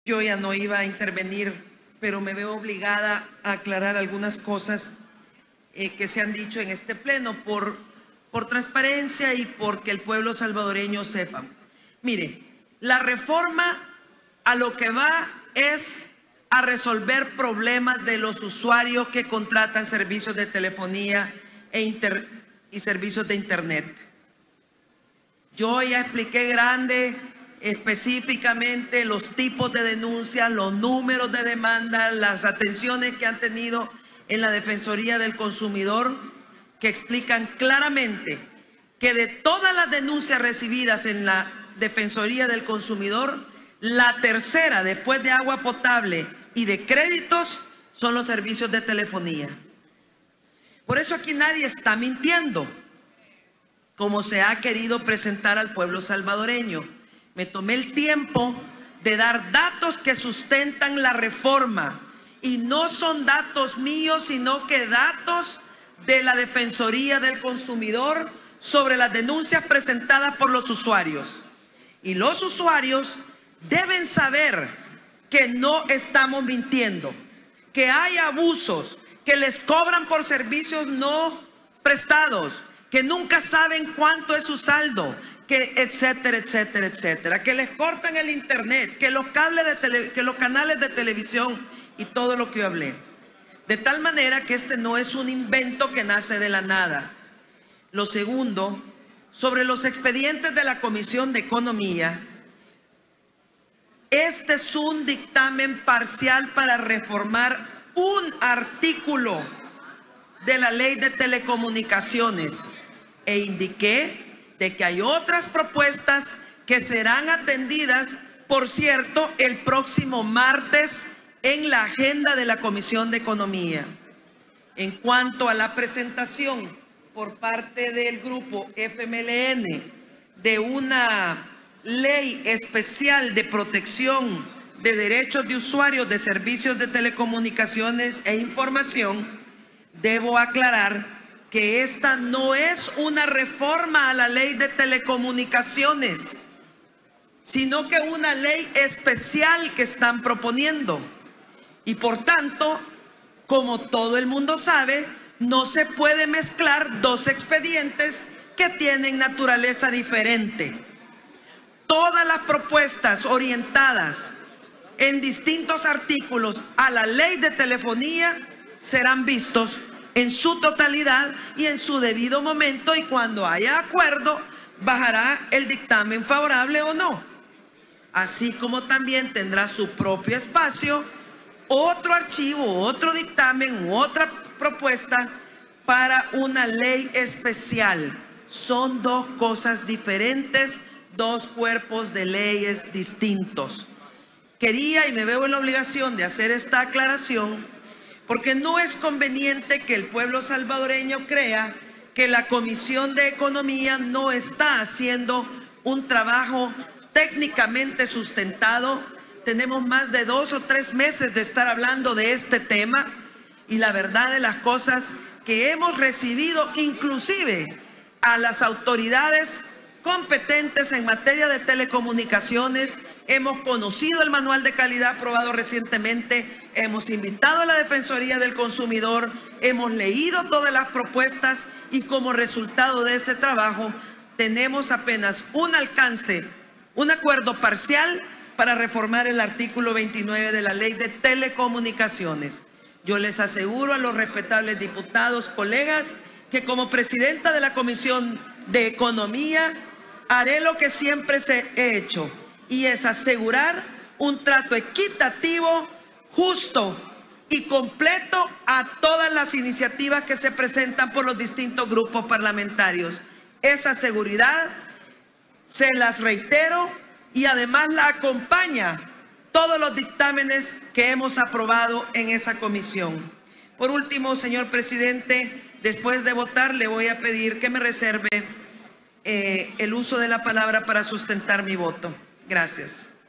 Yo ya no iba a intervenir, pero me veo obligada a aclarar algunas cosas que se han dicho en este pleno por transparencia y porque el pueblo salvadoreño sepa. Mire, la reforma a lo que va es a resolver problemas de los usuarios que contratan servicios de telefonía y servicios de internet. Yo ya expliqué específicamente los tipos de denuncias, los números de demanda, las atenciones que han tenido en la Defensoría del Consumidor, que explican claramente que de todas las denuncias recibidas en la Defensoría del Consumidor, la tercera después de agua potable y de créditos son los servicios de telefonía. Por eso aquí nadie está mintiendo, como se ha querido presentar al pueblo salvadoreño. Me tomé el tiempo de dar datos que sustentan la reforma y no son datos míos, sino que datos de la Defensoría del Consumidor sobre las denuncias presentadas por los usuarios. Y los usuarios deben saber que no estamos mintiendo, que hay abusos, que les cobran por servicios no prestados, que nunca saben cuánto es su saldo, que etcétera, etcétera, etcétera, que les cortan el internet, que los canales de televisión y todo lo que yo hablé. De tal manera que este no es un invento que nace de la nada. Lo segundo, sobre los expedientes de la Comisión de Economía, este es un dictamen parcial para reformar un artículo de la Ley de Telecomunicaciones e indiqué de que hay otras propuestas que serán atendidas, por cierto, el próximo martes en la agenda de la Comisión de Economía. En cuanto a la presentación por parte del grupo FMLN de una ley especial de protección de derechos de usuarios de servicios de telecomunicaciones e información, debo aclarar que esta no es una reforma a la ley de telecomunicaciones, sino que una ley especial que están proponiendo. Y por tanto, como todo el mundo sabe, no se puede mezclar dos expedientes que tienen naturaleza diferente. Todas las propuestas orientadas en distintos artículos a la ley de telefonía serán vistos en su totalidad y en su debido momento, y cuando haya acuerdo bajará el dictamen favorable o no. Así como también tendrá su propio espacio otro archivo, otro dictamen u otra propuesta para una ley especial. Son dos cosas diferentes, dos cuerpos de leyes distintos. Quería y me veo en la obligación de hacer esta aclaración porque no es conveniente que el pueblo salvadoreño crea que la Comisión de Economía no está haciendo un trabajo técnicamente sustentado. Tenemos más de 2 o 3 meses de estar hablando de este tema y la verdad de las cosas que hemos recibido inclusive a las autoridades competentes en materia de telecomunicaciones. Hemos conocido el manual de calidad aprobado recientemente, hemos invitado a la Defensoría del Consumidor, hemos leído todas las propuestas y como resultado de ese trabajo tenemos apenas un acuerdo parcial para reformar el artículo 29 de la Ley de Telecomunicaciones. Yo les aseguro a los respetables diputados, colegas, que como presidenta de la Comisión de Economía haré lo que siempre he hecho, y es asegurar un trato equitativo, justo y completo a todas las iniciativas que se presentan por los distintos grupos parlamentarios. Esa seguridad se las reitero y además la acompaña todos los dictámenes que hemos aprobado en esa comisión. Por último, señor presidente, después de votar le voy a pedir que me reserve el uso de la palabra para sustentar mi voto. Gracias.